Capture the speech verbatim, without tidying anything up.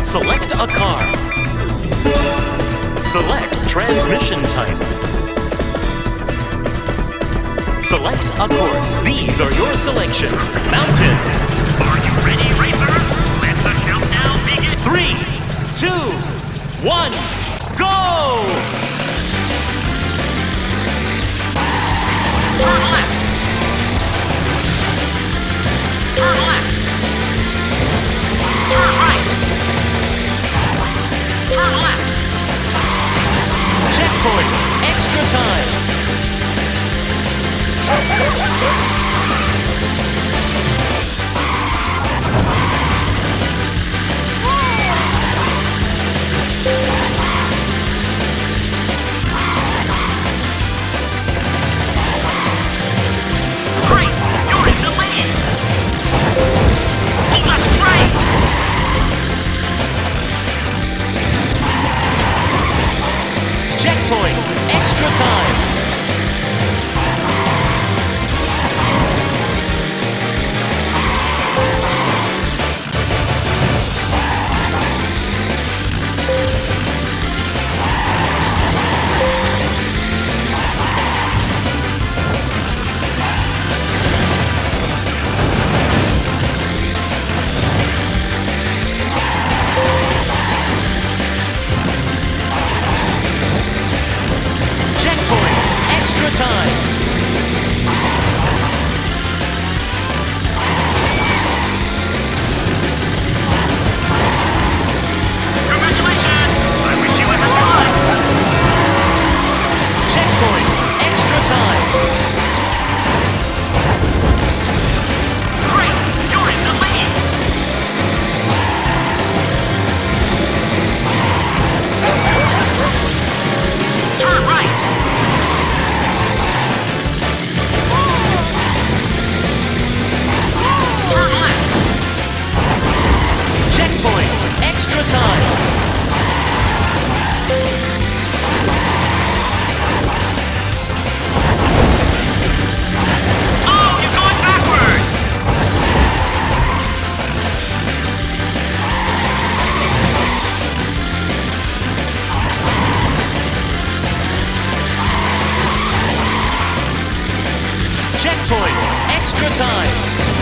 Select a car. Select transmission type. Select a course. These are your selections. Mountain. Are you ready, racers? Let the countdown begin. Three, two, one, go! Turn left. Turn left. Turn right. Turn left. Checkpoint. Extra time. Great! You're in the lead! Oh, that's great! Checkpoint. Extra time. Checkpoint. Extra time. Congratulations! I wish you a happy life! Checkpoint. Extra time. Great! You're in the lead! Turn right! Turn left! Checkpoint. Extra time. Oh, you're going backward! Checkpoint. Extra time.